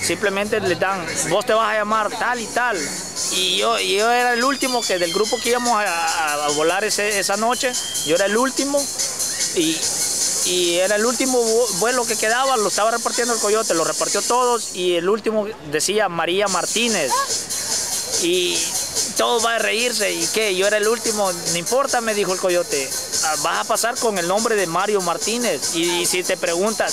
simplemente les dan, vos te vas a llamar tal y tal. Y yo era el último que del grupo que íbamos a volar esa noche, yo era el último y era el último vuelo que quedaba, lo estaba repartiendo el coyote, lo repartió todos y el último decía María Martínez. Y todos van a reírse, ¿y qué? Yo era el último, no importa, me dijo el coyote, vas a pasar con el nombre de Mario Martínez. Y si te pregunta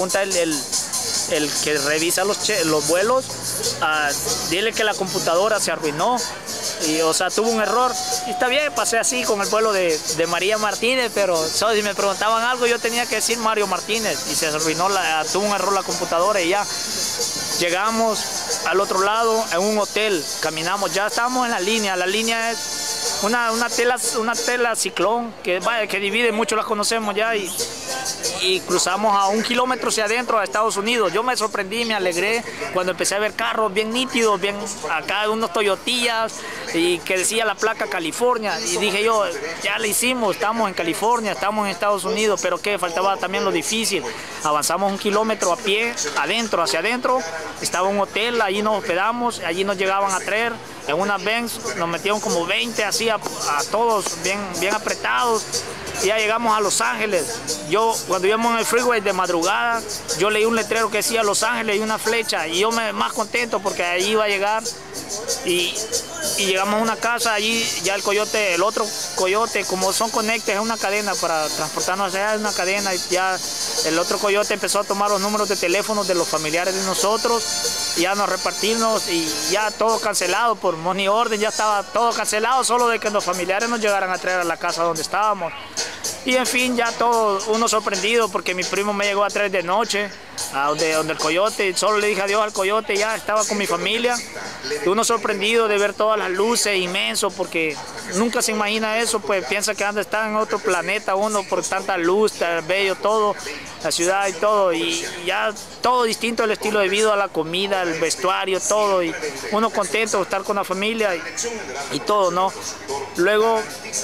el que revisa los vuelos, dile que la computadora se arruinó. Y, o sea, tuvo un error. Y está bien, pasé así con el vuelo de María Martínez, pero si me preguntaban algo, yo tenía que decir Mario Martínez. Y se arruinó, tuvo un error la computadora y ya. Llegamos al otro lado, en un hotel, caminamos, ya estábamos en la línea es una tela ciclón, que divide, muchos la conocemos ya, y cruzamos a 1 kilómetro hacia adentro a Estados Unidos. Yo me sorprendí, me alegré cuando empecé a ver carros bien nítidos, bien acá unos Toyotillas, y que decía la placa California, y dije yo, ya le hicimos, estamos en California, estamos en Estados Unidos, pero que faltaba también lo difícil. Avanzamos 1 kilómetro a pie, hacia adentro, estaba un hotel, allí nos hospedamos, allí nos llegaban a traer en una Benz, nos metieron como 20 así a todos bien apretados. Y ya llegamos a Los Ángeles. Cuando íbamos en el freeway de madrugada, yo leí un letrero que decía Los Ángeles y una flecha, y yo más contento porque ahí iba a llegar. Y llegamos a una casa, allí ya el otro coyote, como son conectes, es una cadena para transportarnos allá, es una cadena, y ya el otro coyote empezó a tomar los números de teléfonos de los familiares de nosotros, y ya nos repartimos, y ya todo cancelado por money order, ya estaba todo cancelado, solo de que los familiares nos llegaran a traer a la casa donde estábamos. Y en fin, ya todo, uno sorprendido porque mi primo me llegó a traer de noche, a donde el coyote, solo le dije adiós al coyote, ya estaba con mi familia. Y uno sorprendido de ver todas las luces, inmenso, porque nunca se imagina eso, pues piensa que está en otro planeta uno por tanta luz, tan bello todo, la ciudad y todo, y ya todo distinto, el estilo de vida, la comida, el vestuario, todo, y uno contento de estar con la familia y todo, ¿no? Luego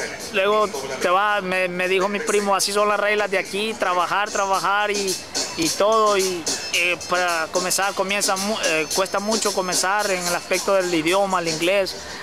me dijo mi primo, así son las reglas de aquí, trabajar y todo, y para comenzar cuesta mucho comenzar en el aspecto del idioma, el inglés.